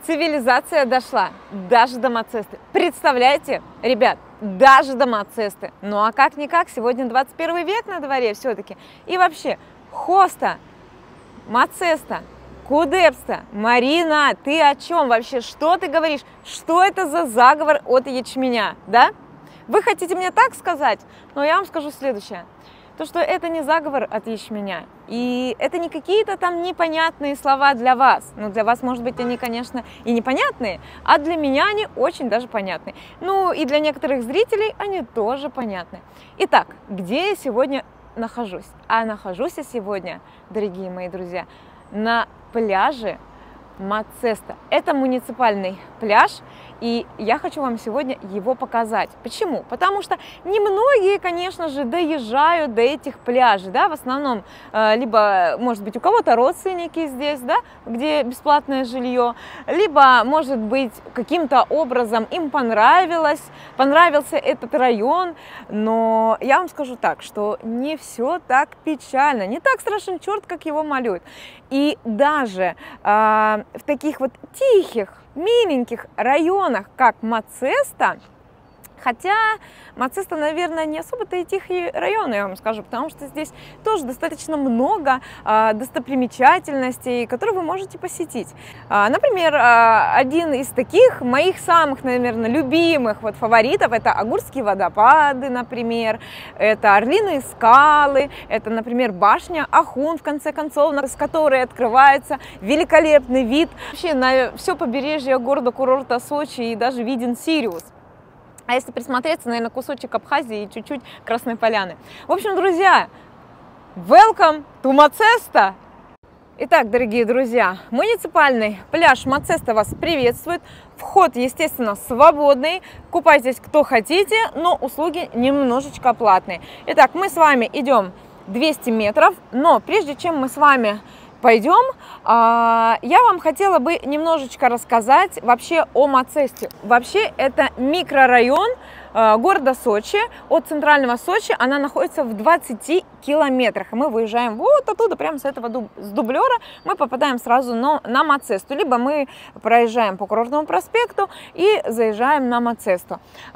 Цивилизация дошла даже до Мацесты. Представляете, ребят, даже до Мацесты. Ну а как-никак, сегодня 21 век на дворе все-таки. И вообще, Хоста, Мацеста, Кудепста, Марина, ты о чем вообще? Что ты говоришь? Что это за заговор от ячменя, да? Вы хотите мне так сказать? Но я вам скажу следующее. То, что это не заговор от ячменя, и это не какие-то там непонятные слова для вас. Ну, для вас, может быть, они, конечно, и непонятные, а для меня они очень даже понятны. Ну, и для некоторых зрителей они тоже понятны. Итак, где я сегодня нахожусь? А нахожусь я сегодня, дорогие мои друзья, на пляже Мацеста. Это муниципальный пляж, и я хочу вам сегодня его показать. Почему? Потому что немногие, конечно же, доезжают до этих пляжей, да, в основном, либо, может быть, у кого-то родственники здесь, да, где бесплатное жилье, либо, может быть, каким-то образом им понравился этот район, но я вам скажу так, что не все так печально, не так страшен черт, как его малюют. И даже в таких вот тихих, миленьких районах, как Мацеста, хотя Мацеста, наверное, не особо-то и тихие районы, я вам скажу, потому что здесь тоже достаточно много достопримечательностей, которые вы можете посетить. Например, один из таких моих самых, наверное, любимых вот фаворитов — это Агурские водопады, например, это Орлиные скалы, это, например, башня Ахун, в конце концов, с которой открывается великолепный вид вообще на все побережье города-курорта Сочи, и даже виден Сириус. А если присмотреться, наверное, кусочек Абхазии и чуть-чуть Красной Поляны. В общем, друзья, welcome to Мацеста! Итак, дорогие друзья, муниципальный пляж Мацеста вас приветствует. Вход, естественно, свободный. Купайтесь кто хотите, но услуги немножечко платные. Итак, мы с вами идем 200 метров, но прежде чем мы с вами пойдем, я вам хотела бы немножечко рассказать вообще о Мацесте. Вообще это микрорайон города Сочи. От центрального Сочи она находится в 20 километрах. И мы выезжаем вот оттуда, прямо с этого дублера, мы попадаем сразу на Мацесту. Либо мы проезжаем по Курортному проспекту и заезжаем на Мацесту.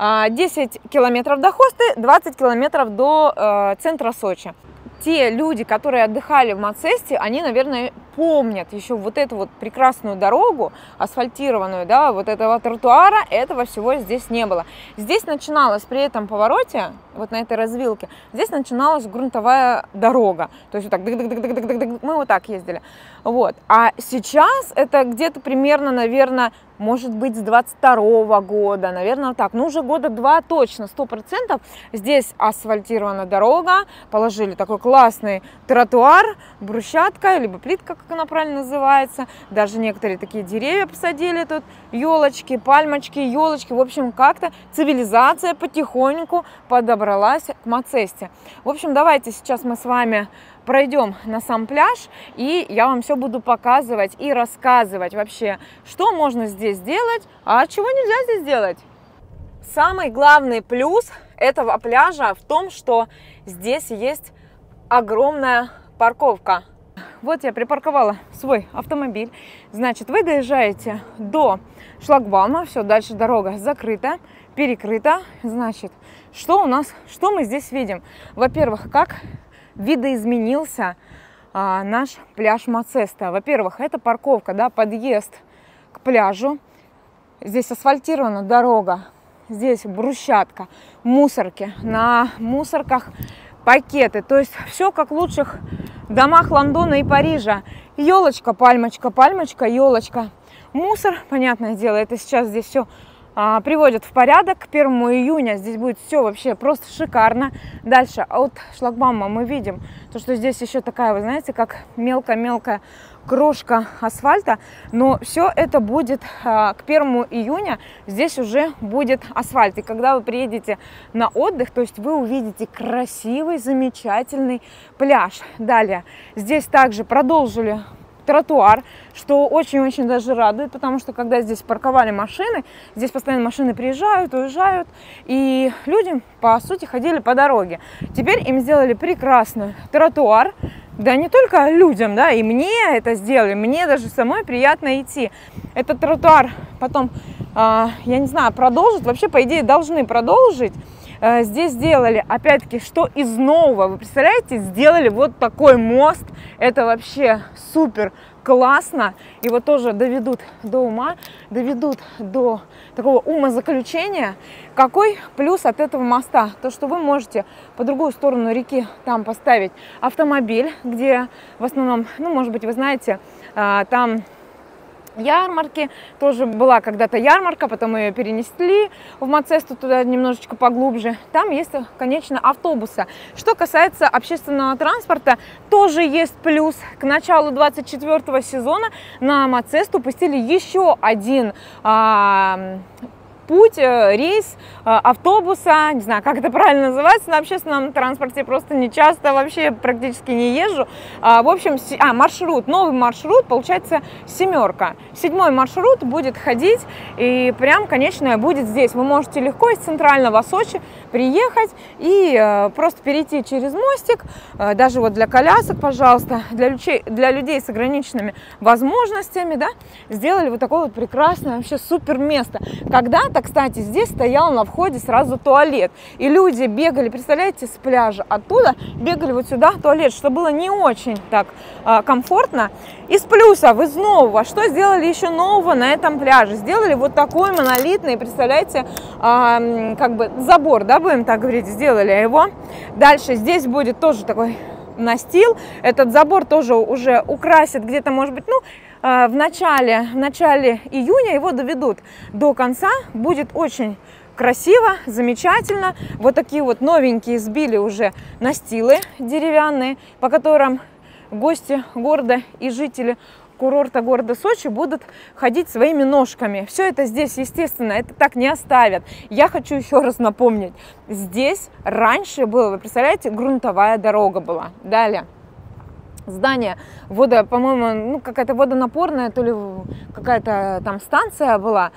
10 километров до Хосты, 20 километров до центра Сочи. Те люди, которые отдыхали в Мацесте, они, наверное, помнят еще вот эту вот прекрасную дорогу, асфальтированную, да, вот этого тротуара, этого всего здесь не было. Здесь начиналась при этом повороте, вот на этой развилке, здесь начиналась грунтовая дорога. То есть вот так, мы вот так ездили. Вот. А сейчас это где-то примерно, наверное, может быть, с 22-го года, наверное, так, ну, уже года два точно, 100%. Здесь асфальтирована дорога, положили такой классный тротуар, брусчатка, либо плитка, как она правильно называется. Даже некоторые такие деревья посадили тут, елочки, пальмочки, елочки. В общем, как-то цивилизация потихоньку подобралась к Мацесте. В общем, давайте сейчас мы с вами пройдем на сам пляж, и я вам все буду показывать и рассказывать вообще, что можно здесь делать, а чего нельзя здесь делать. Самый главный плюс этого пляжа в том, что здесь есть огромная парковка. Вот я припарковала свой автомобиль. Значит, вы доезжаете до шлагбаума, все, дальше дорога закрыта, перекрыта. Значит, что у нас, что мы здесь видим? Во-первых, как видоизменился наш пляж Мацеста. Во-первых, это парковка, да, подъезд к пляжу. Здесь асфальтирована дорога, здесь брусчатка, мусорки, на мусорках пакеты. То есть все как в лучших домах Лондона и Парижа. Елочка, пальмочка, пальмочка, елочка. Мусор, понятное дело, это сейчас здесь все приводят в порядок. К 1 июня здесь будет все вообще просто шикарно. Дальше от шлагбаума мы видим, то, что здесь еще такая, вы знаете, как мелкая-мелкая крошка асфальта. Но все это будет к 1 июня, здесь уже будет асфальт. И когда вы приедете на отдых, то есть вы увидите красивый, замечательный пляж. Далее, здесь также продолжили тротуар, что очень-очень даже радует, потому что когда здесь парковали машины, здесь постоянно машины приезжают, уезжают, и люди, по сути, ходили по дороге. Теперь им сделали прекрасный тротуар, да не только людям, да, и мне это сделали, мне даже самой приятно идти. Этот тротуар потом, я не знаю, продолжат, вообще, по идее, должны продолжить. Здесь сделали, опять-таки, что из нового, вы представляете, сделали вот такой мост, это вообще супер классно, его тоже доведут до ума, доведут до такого умозаключения. Какой плюс от этого моста? То, что вы можете по другую сторону реки там поставить автомобиль, где в основном, ну, может быть, вы знаете, там ярмарки, тоже была когда-то ярмарка, потом ее перенесли в Мацесту туда немножечко поглубже. Там есть, конечно, автобусы. Что касается общественного транспорта, тоже есть плюс. К началу 24-го сезона на Мацесту пустили еще один путь, рейс автобуса, не знаю, как это правильно называется, на общественном транспорте просто не часто, вообще практически не езжу. В общем, маршрут, новый маршрут, получается, 7. 7-й маршрут будет ходить, и прям, конечно, будет здесь. Вы можете легко из центрального Сочи приехать и просто перейти через мостик, даже вот для колясок, пожалуйста, для людей с ограниченными возможностями, да, сделали вот такое вот прекрасное, вообще супер место. Когда-то, кстати, здесь стоял на входе сразу туалет, и люди бегали, представляете, с пляжа оттуда, бегали вот сюда в туалет, что было не очень так комфортно. Из плюсов, из нового, что сделали еще нового на этом пляже? Сделали вот такой монолитный, представляете, как бы забор, да, будем так говорить, сделали его. Дальше здесь будет тоже такой настил, этот забор тоже уже украсят где-то, может быть, ну, в начале июня его доведут до конца, будет очень красиво, замечательно. Вот такие вот новенькие сбили уже настилы деревянные, по которым гости города и жители курорта города Сочи будут ходить своими ножками. Все это здесь, естественно, это так не оставят. Я хочу еще раз напомнить, здесь раньше было, вы представляете, грунтовая дорога была. Далее здание, по-моему, ну, какая-то водонапорная, то ли какая-то там станция была.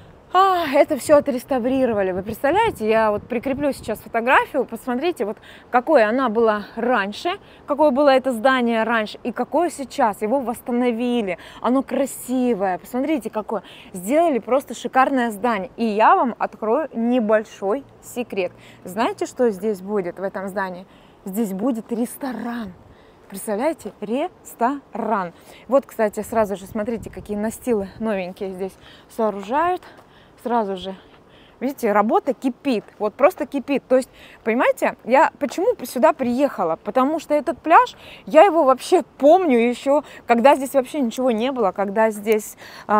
Это все отреставрировали. Вы представляете, я вот прикреплю сейчас фотографию, посмотрите, вот какое она была раньше, какое было это здание раньше и какое сейчас. Его восстановили, оно красивое, посмотрите какое. Сделали просто шикарное здание. И я вам открою небольшой секрет. Знаете, что здесь будет в этом здании? Здесь будет ресторан. Представляете, ресторан. Вот, кстати, сразу же смотрите, какие настилы новенькие здесь сооружают. Сразу же, видите, работа кипит, вот просто кипит. То есть, понимаете, я почему сюда приехала? Потому что этот пляж, я его вообще помню еще, когда здесь вообще ничего не было, когда здесь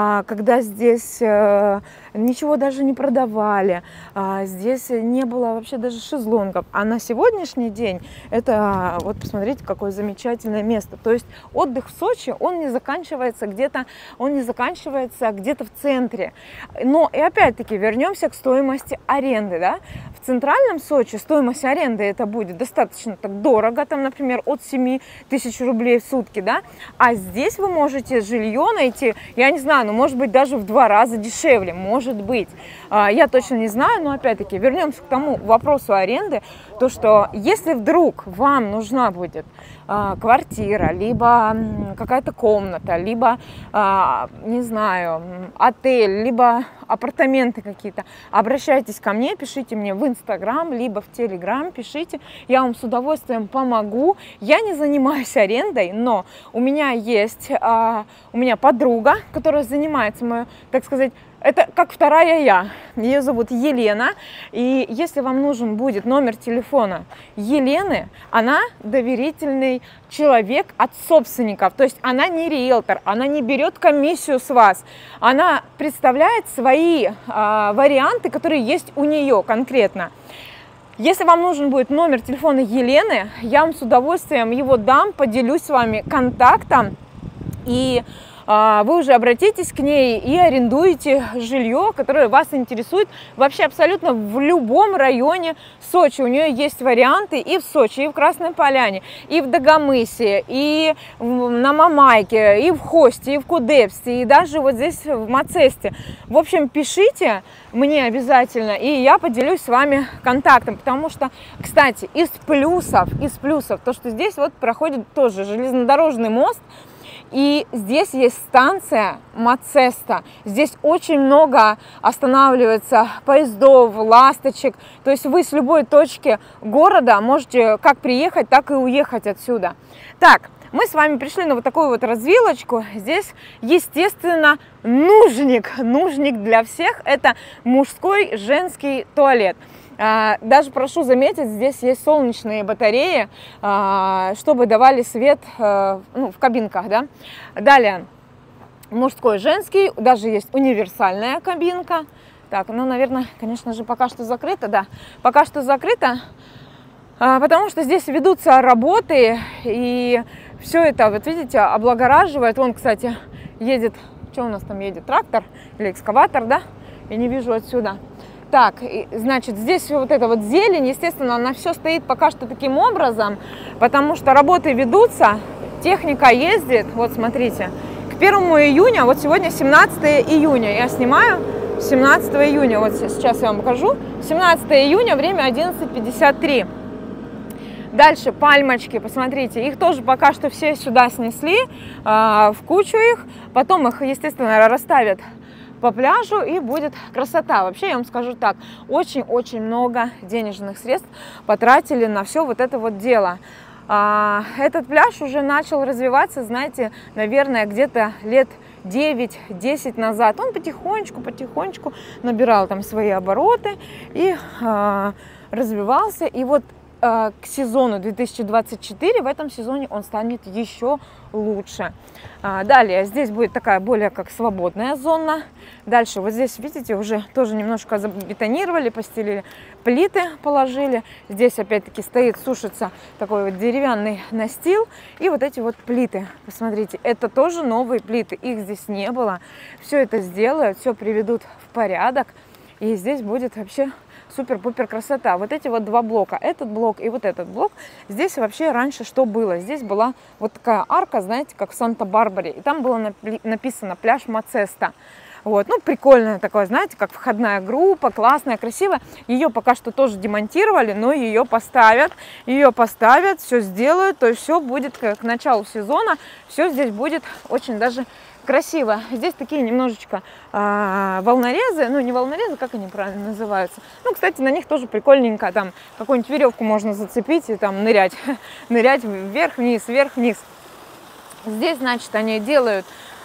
ничего даже не продавали, здесь не было вообще даже шезлонгов. А на сегодняшний день это, вот посмотрите, какое замечательное место. То есть отдых в Сочи, он не заканчивается где-то в центре. Но и опять-таки вернемся к стоимости аренды, да? В центральном Сочи стоимость аренды это будет достаточно так дорого, там, например, от 7 тысяч рублей в сутки, да? А здесь вы можете жилье найти, я не знаю, ну, может быть, даже в 2 раза дешевле, может быть. Я точно не знаю, но опять-таки вернемся к тому вопросу аренды, то, что если вдруг вам нужна будет квартира, либо какая-то комната, либо, не знаю, отель, либо апартаменты какие-то, обращайтесь ко мне, пишите мне в Инстаграм, либо в Телеграм, пишите, я вам с удовольствием помогу. Я не занимаюсь арендой, но у меня есть, у меня подруга, которая занимается, так сказать, это как вторая я. Ее зовут Елена. И если вам нужен будет номер телефона Елены, она доверительный человек от собственников. То есть она не риэлтор, она не берет комиссию с вас. Она представляет свои варианты, которые есть у нее конкретно. Если вам нужен будет номер телефона Елены, я вам с удовольствием его дам, поделюсь с вами контактом. И вы уже обратитесь к ней и арендуете жилье, которое вас интересует вообще абсолютно в любом районе Сочи. У нее есть варианты и в Сочи, и в Красной Поляне, и в Дагомысе, и на Мамайке, и в Хосте, и в Кудепсте, и даже вот здесь в Мацесте. В общем, пишите мне обязательно, и я поделюсь с вами контактом, потому что, кстати, из плюсов, то, что здесь вот проходит тоже железнодорожный мост, и здесь есть станция Мацеста. Здесь очень много останавливается поездов, ласточек. То есть вы с любой точки города можете как приехать, так и уехать отсюда. Так, мы с вами пришли на вот такую вот развилочку. Здесь, естественно, нужник для всех. Это мужской, женский туалет. Даже прошу заметить, здесь есть солнечные батареи, чтобы давали свет в кабинках, да? Далее, мужской, женский, даже есть универсальная кабинка. Так, ну, наверное, конечно же, пока что закрыто, да. Пока что закрыто, потому что здесь ведутся работы, и все это, вот видите, облагораживает. Вон, кстати, едет, что у нас там едет, трактор или экскаватор, да? Я не вижу отсюда. Так, значит, здесь вот эта вот зелень, естественно, она все стоит пока что таким образом, потому что работы ведутся, техника ездит. Вот, смотрите, к 1 июня, вот сегодня 17 июня, я снимаю 17 июня, вот сейчас я вам покажу, 17 июня, время 11:53. Дальше пальмочки, посмотрите, их тоже пока что все сюда снесли, в кучу их, потом их, естественно, расставят по пляжу, и будет красота. Вообще, я вам скажу так, очень-очень много денежных средств потратили на все вот это вот дело. Этот пляж уже начал развиваться, знаете, наверное, где-то лет 9-10 назад. Он потихонечку набирал там свои обороты и развивался. И вот к сезону 2024, в этом сезоне он станет еще лучше. Далее здесь будет такая более как свободная зона. Дальше вот здесь, видите, уже тоже немножко забетонировали, постелили, плиты положили. Здесь опять-таки стоит, сушится такой вот деревянный настил. И вот эти вот плиты, посмотрите, это тоже новые плиты, их здесь не было. Все это сделают, все приведут в порядок, и здесь будет вообще супер-пупер красота. Вот эти вот два блока, этот блок и вот этот блок, здесь вообще раньше что было? Здесь была вот такая арка, знаете, как в Санта-Барбаре, и там было написано «Пляж Мацеста». Вот, ну, прикольная такая, знаете, как входная группа, классная, красивая. Ее пока что тоже демонтировали, но ее поставят, все сделают, то есть все будет к началу сезона, все здесь будет очень даже красиво. Здесь такие немножечко волнорезы, ну не волнорезы, как они правильно называются. Ну, кстати, на них тоже прикольненько, там какую-нибудь веревку можно зацепить и там нырять вверх-вниз, вверх-вниз. Здесь, значит, они делают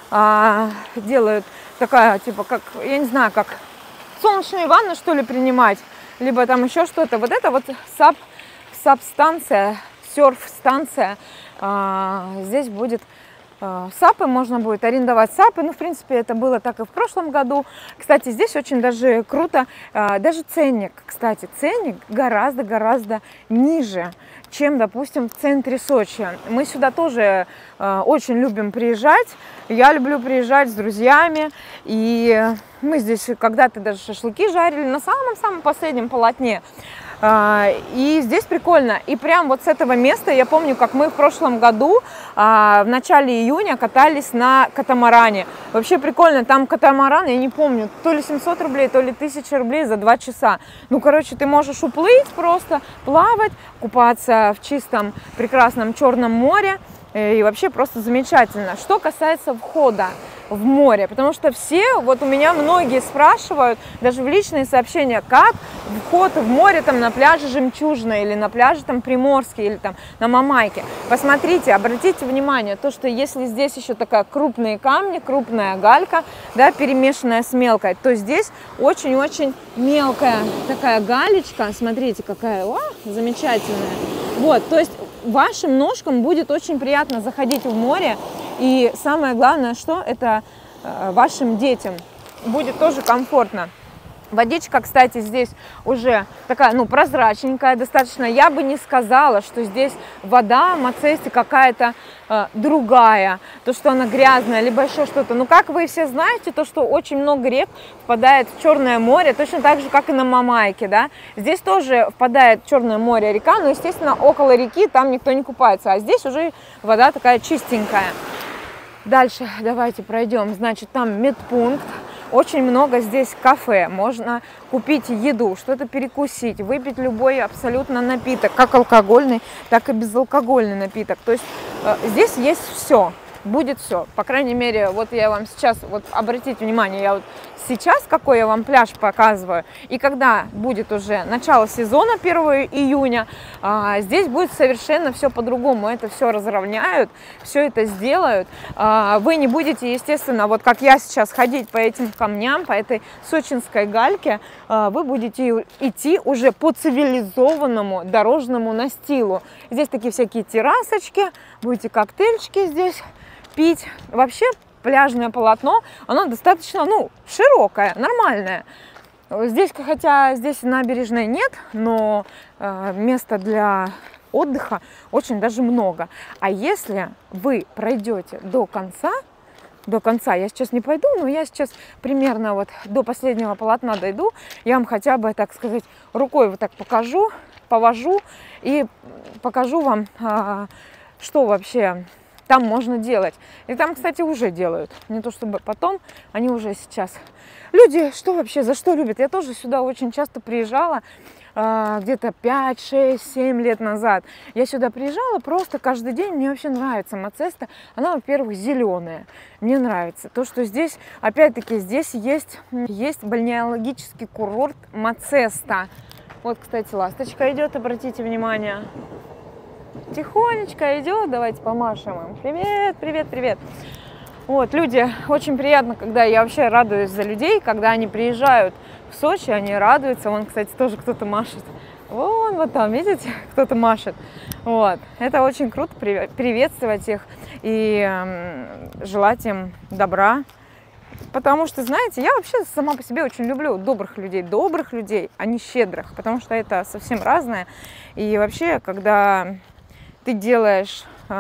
такая, типа, как, я не знаю, как солнечные ванны, что ли, принимать, либо там еще что-то. Вот это вот сап-станция, серф-станция. Здесь будет сапы, можно будет арендовать сапы. Ну, в принципе, это было так и в прошлом году. Кстати, здесь очень даже круто, даже ценник, кстати, ценник гораздо ниже, чем, допустим, в центре Сочи. Мы сюда тоже очень любим приезжать. Я люблю приезжать с друзьями. И мы здесь когда-то даже шашлыки жарили на самом-самом последнем полотне. И здесь прикольно. И прям вот с этого места я помню, как мы в прошлом году в начале июня катались на катамаране. Вообще прикольно. Там катамаран, я не помню, то ли 700 рублей, то ли 1000 рублей за 2 часа. Ну, короче, ты можешь уплыть просто, плавать, купаться в чистом прекрасном Черном море. И вообще просто замечательно. Что касается входа в море, потому что все, вот у меня многие спрашивают, даже в личные сообщения, как вход в море там на пляже Жемчужина или на пляже там Приморский или там на Мамайке. Посмотрите, обратите внимание, то, что если здесь еще такая крупные камни, крупная галька, да, перемешанная с мелкой, то здесь очень-очень мелкая такая галечка, смотрите, какая, замечательная. Вот, то есть вашим ножкам будет очень приятно заходить в море. И самое главное, что это вашим детям будет тоже комфортно. Водичка, кстати, здесь уже такая, ну, прозрачненькая достаточно. Я бы не сказала, что здесь вода в Мацесте какая-то другая, то, что она грязная, либо еще что-то. Но как вы все знаете, то, что очень много рек впадает в Черное море, точно так же, как и на Мамайке, да. Здесь тоже впадает в Черное море река, но, естественно, около реки там никто не купается, а здесь уже вода такая чистенькая. Дальше давайте пройдем, значит, там медпункт. Очень много здесь кафе, можно купить еду, что-то перекусить, выпить любой абсолютно напиток, как алкогольный, так и безалкогольный напиток. То есть здесь есть все, будет все. По крайней мере, вот я вам сейчас, вот обратите внимание, я вот сейчас какой я вам пляж показываю, и когда будет уже начало сезона 1 июня, здесь будет совершенно все по-другому, это все разровняют, все это сделают. Вы не будете, естественно, вот как я сейчас ходить по этим камням, по этой сочинской гальке, вы будете идти уже по цивилизованному дорожному настилу. Здесь такие всякие террасочки, будете коктейльчики здесь пить. Вообще пляжное полотно, оно достаточно, ну, широкое, нормальное. Здесь, хотя здесь набережной нет, но места для отдыха очень даже много. А если вы пройдете до конца, я сейчас не пойду, но я сейчас примерно вот до последнего полотна дойду, я вам хотя бы, так сказать, рукой вот так покажу, повожу и покажу вам, что вообще там можно делать. И там, кстати, уже делают. Не то чтобы потом, они уже сейчас. Люди, что вообще, за что любят? Я тоже сюда очень часто приезжала, где-то 5, 6, 7 лет назад. Я сюда приезжала просто каждый день. Мне вообще нравится Мацеста. Она, во-первых, зеленая. Мне нравится. То, что здесь, опять-таки, здесь есть бальнеологический курорт Мацеста. Вот, кстати, ласточка идет, обратите внимание. Тихонечко идет, давайте помашем им. Привет, привет, привет. Вот, люди, очень приятно, когда я вообще радуюсь за людей, когда они приезжают в Сочи, они радуются. Вон, кстати, тоже кто-то машет. Вон, вот там, видите, кто-то машет. Вот, это очень круто, приветствовать их и желать им добра. Потому что, знаете, я вообще сама по себе очень люблю добрых людей, а не щедрых, потому что это совсем разное. И вообще, когда ты делаешь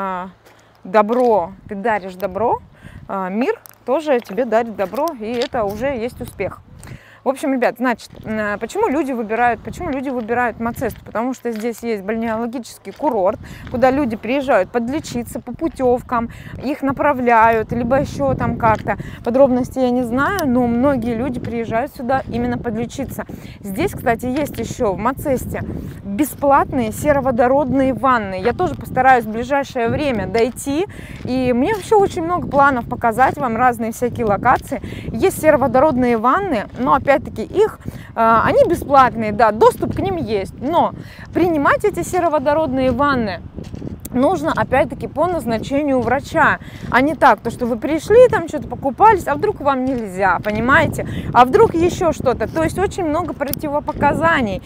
добро, ты даришь добро, мир тоже тебе дарит добро, и это уже есть успех. В общем, ребят, значит, почему люди выбирают Мацесту? Потому что здесь есть бальнеологический курорт, куда люди приезжают подлечиться по путевкам, их направляют, либо еще там как-то. Подробности я не знаю, но многие люди приезжают сюда именно подлечиться. Здесь, кстати, есть еще в Мацесте бесплатные сероводородные ванны. Я тоже постараюсь в ближайшее время дойти, и мне вообще очень много планов показать вам разные всякие локации. Есть сероводородные ванны, но опять-таки они бесплатные, да, доступ к ним есть, но принимать эти сероводородные ванны нужно, опять-таки, по назначению врача, а не так, то, что вы пришли, там что-то покупались, а вдруг вам нельзя, понимаете, а вдруг еще что-то, то есть очень много противопоказаний,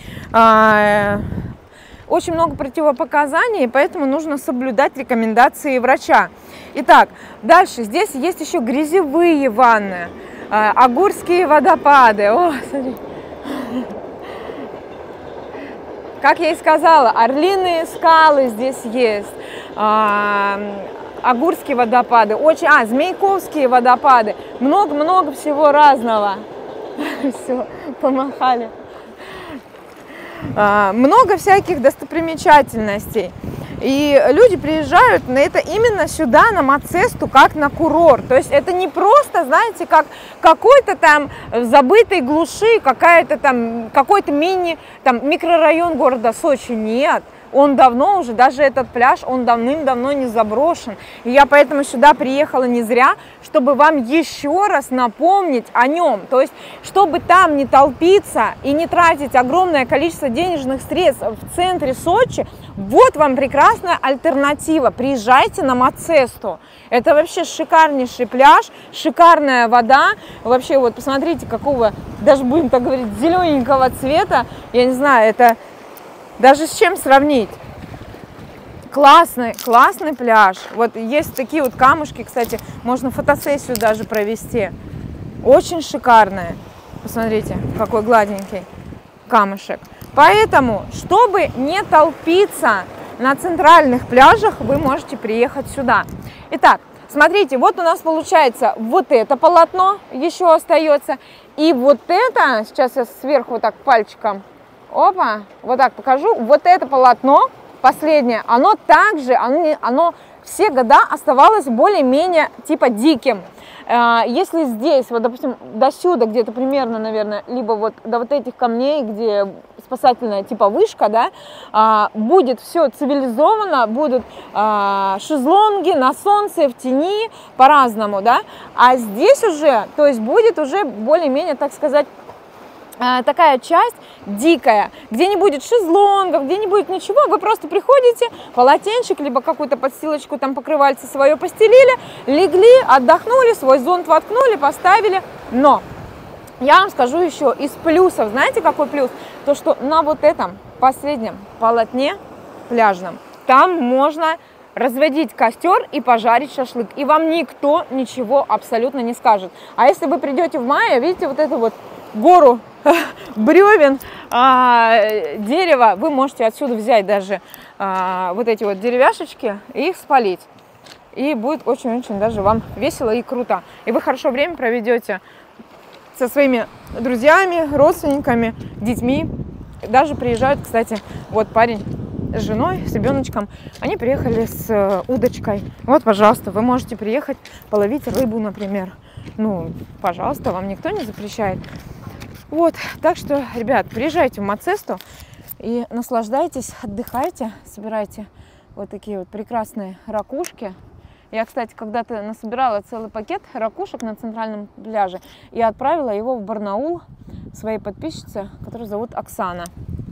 поэтому нужно соблюдать рекомендации врача. Итак, дальше, здесь есть еще грязевые ванны, Агурские водопады. О, смотри. Как я и сказала, Орлиные скалы здесь есть. Агурские водопады. Змейковские водопады. Много-много всего разного. Все, помахали. Много всяких достопримечательностей. И люди приезжают на это именно сюда, на Мацесту, как на курорт. То есть это не просто, знаете, как какой-то там в забытой глуши, какой-то микрорайон города Сочи. Нет. Он давно уже, даже этот пляж, он давным-давно не заброшен. И я поэтому сюда приехала не зря, чтобы вам еще раз напомнить о нем. То есть, чтобы там не толпиться и не тратить огромное количество денежных средств в центре Сочи, вот вам прекрасная альтернатива. Приезжайте на Мацесту. Это вообще шикарнейший пляж, шикарная вода. Вообще, вот посмотрите, какого, даже будем так говорить, зелененького цвета. Я не знаю, это... Даже с чем сравнить? Классный пляж. Вот есть такие вот камушки, кстати, можно фотосессию даже провести. Очень шикарная. Посмотрите, какой гладенький камушек. Поэтому, чтобы не толпиться на центральных пляжах, вы можете приехать сюда. Итак, смотрите, вот у нас получается вот это полотно еще остается. И вот это, сейчас я сверху вот так пальчиком, опа, вот так покажу. Вот это полотно, последнее, оно также, оно все года оставалось более-менее типа диким. Если здесь, вот, допустим, до сюда где-то примерно, наверное, либо вот до вот этих камней, где спасательная типа вышка, да, будет все цивилизованно, будут шезлонги на солнце, в тени, по-разному, да, а здесь уже, то есть будет уже более-менее, так сказать, такая часть дикая, где не будет шезлонгов, где не будет ничего, вы просто приходите, полотенчик, либо какую-то подстилочку, там покрывальце свое постелили, легли, отдохнули, свой зонт воткнули, поставили. Но я вам скажу еще из плюсов, знаете, какой плюс? То, что на вот этом последнем полотне пляжном, там можно разводить костер и пожарить шашлык, и вам никто ничего абсолютно не скажет. А если вы придете в мае, видите вот эту вот гору бревен, дерева, вы можете отсюда взять даже вот эти вот деревяшечки и их спалить. И будет очень-очень даже вам весело и круто. И вы хорошо время проведете со своими друзьями, родственниками, детьми. Даже приезжают, кстати, вот парень с женой, с ребеночком, они приехали с удочкой. Вот, пожалуйста, вы можете приехать половить рыбу, например. Ну, пожалуйста, вам никто не запрещает. Вот, так что, ребят, приезжайте в Мацесту и наслаждайтесь, отдыхайте, собирайте вот такие вот прекрасные ракушки. Я, кстати, когда-то насобирала целый пакет ракушек на центральном пляже и отправила его в Барнаул своей подписчице, которую зовут Оксана.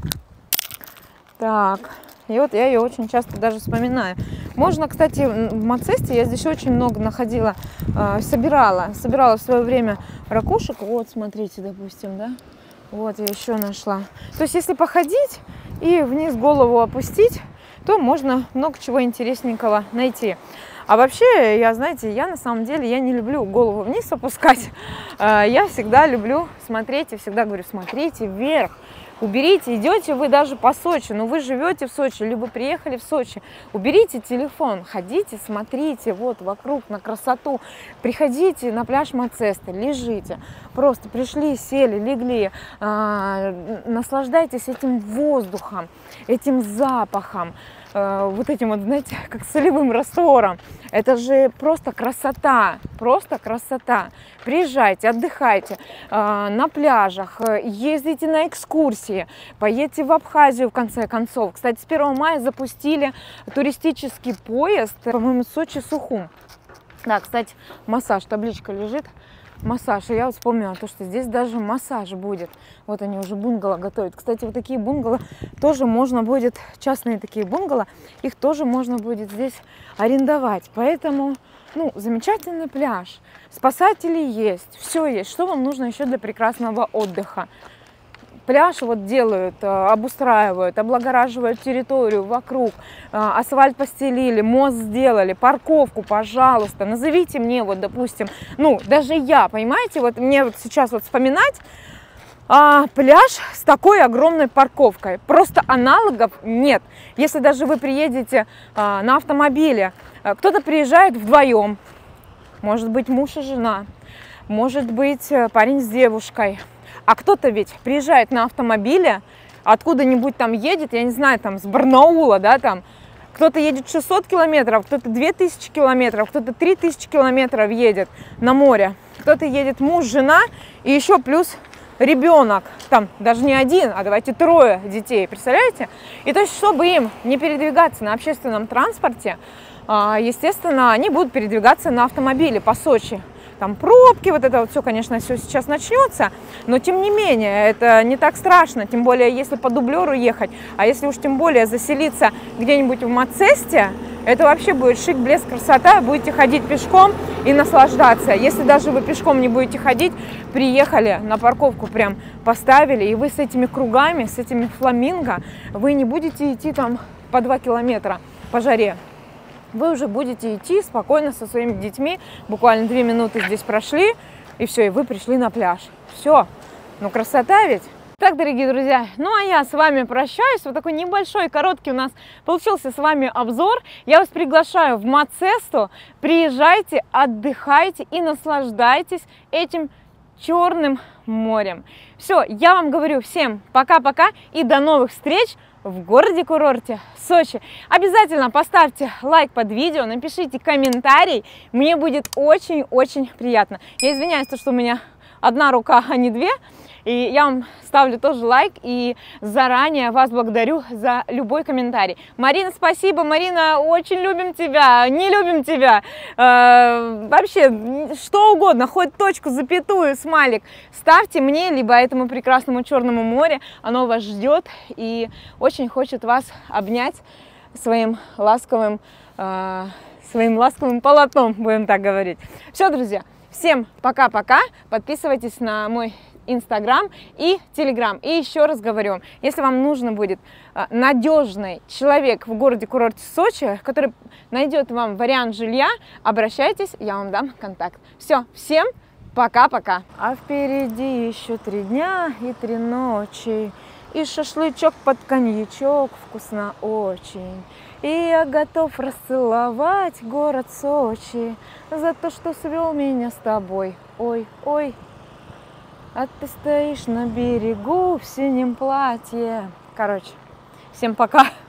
Так, и вот я ее очень часто даже вспоминаю. Можно, кстати, в Мацесте я здесь очень много находила, собирала в свое время ракушек. Вот, смотрите, допустим, да, вот я еще нашла. То есть, если походить и вниз голову опустить, то можно много чего интересненького найти. А вообще, знаете, я на самом деле, я не люблю голову вниз опускать. Я всегда люблю смотреть, и всегда говорю, смотрите вверх. Уберите, идете вы даже по Сочи, но вы живете в Сочи, либо приехали в Сочи, уберите телефон, ходите, смотрите вот вокруг на красоту, приходите на пляж Мацеста, лежите, просто пришли, сели, легли, наслаждайтесь этим воздухом, этим запахом, вот этим вот, знаете, как солевым раствором. Это же просто красота, просто красота. Приезжайте, отдыхайте на пляжах, ездите на экскурсии, поедьте в Абхазию в конце концов. Кстати, с 1 мая запустили туристический поезд, по-моему, Сочи-Сухум. Да, кстати, массаж, табличка лежит. Массаж. И я вот вспомнила то, что здесь даже массаж будет. Вот они уже бунгало готовят. Кстати, вот такие бунгало тоже можно будет, частные такие бунгало, их тоже можно будет здесь арендовать. Поэтому, ну, замечательный пляж. Спасатели есть, все есть. Что вам нужно еще для прекрасного отдыха? Пляж вот делают, обустраивают, облагораживают территорию вокруг, асфальт постелили, мост сделали, парковку, пожалуйста, назовите мне, вот, допустим, ну, даже я, понимаете, вот мне вот сейчас вот вспоминать пляж с такой огромной парковкой, просто аналогов нет. Если даже вы приедете на автомобиле, кто-то приезжает вдвоем, может быть муж и жена, может быть парень с девушкой. А кто-то ведь приезжает на автомобиле, откуда-нибудь там едет, я не знаю, там с Барнаула, да, там, кто-то едет 600 километров, кто-то 2000 километров, кто-то 3000 километров едет на море, кто-то едет муж, жена и еще плюс ребенок, там даже не один, а давайте 3 детей, представляете? И то есть, чтобы им не передвигаться на общественном транспорте, естественно, они будут передвигаться на автомобиле по Сочи. Там пробки, вот это вот все, конечно, все сейчас начнется, но тем не менее, это не так страшно, тем более, если по дублеру ехать, а если уж тем более заселиться где-нибудь в Мацесте, это вообще будет шик, блеск, красота, будете ходить пешком и наслаждаться. Если даже вы пешком не будете ходить, приехали на парковку, прям поставили, и вы с этими кругами, с этими фламинго, вы не будете идти там по 2 километра по жаре. Вы уже будете идти спокойно со своими детьми, буквально 2 минуты здесь прошли, и все, и вы пришли на пляж. Все, Ну, красота ведь! Так, дорогие друзья, ну а я с вами прощаюсь. Вот такой небольшой, короткий у нас получился с вами обзор. Я вас приглашаю в Мацесту. Приезжайте, отдыхайте и наслаждайтесь этим Черным морем. Все, я вам говорю всем пока-пока и до новых встреч в городе-курорте Сочи. Обязательно поставьте лайк под видео, напишите комментарий. Мне будет очень-очень приятно. Я извиняюсь, что у меня одна рука, а не две. И я вам ставлю тоже лайк и заранее вас благодарю за любой комментарий. Марина, спасибо. Марина, очень любим тебя, не любим тебя. Вообще, что угодно, хоть точку, запятую, смайлик. Ставьте мне, либо этому прекрасному Черному морю. Оно вас ждет и очень хочет вас обнять своим ласковым полотном, будем так говорить. Все, друзья, всем пока-пока. Подписывайтесь на мой Инстаграм и Телеграм. И еще раз говорю, если вам нужно будет надежный человек в городе-курорте Сочи, который найдет вам вариант жилья, обращайтесь, я вам дам контакт. Все, всем пока-пока. А впереди еще 3 дня и 3 ночи, и шашлычок под коньячок вкусно очень. И я готов расцеловать город Сочи за то, что свел меня с тобой. Ой, ой. А ты стоишь на берегу в синем платье. Короче, всем пока.